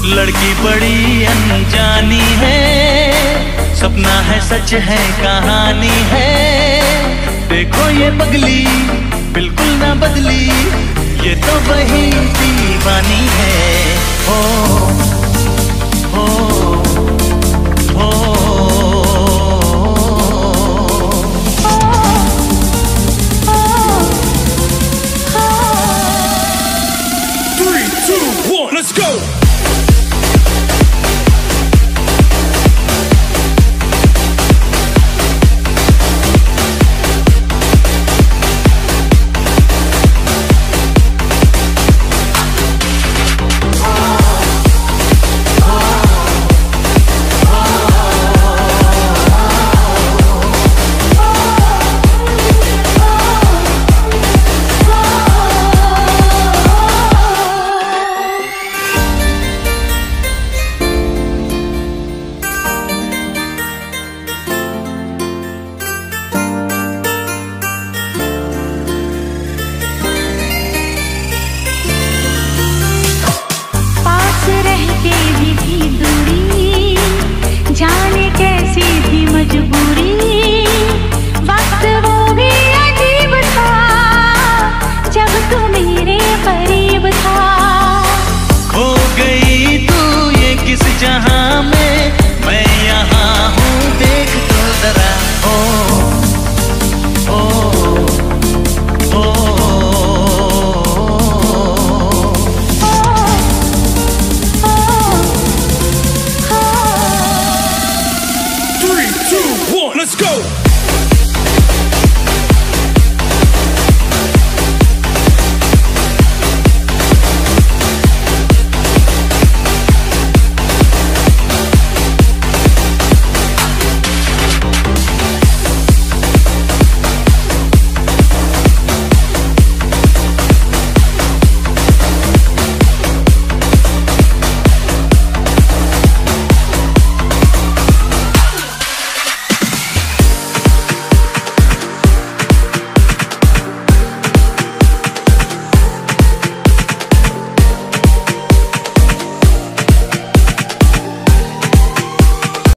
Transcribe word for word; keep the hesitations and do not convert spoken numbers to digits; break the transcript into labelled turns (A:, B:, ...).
A: लड़की बड़ी अनजानी है, सपना है सच है कहानी है। देखो ये पगली बिल्कुल ना बदली, ये तो वही दीवानी है। हो हो हो
B: Three, two, one, let's go!
A: खो गई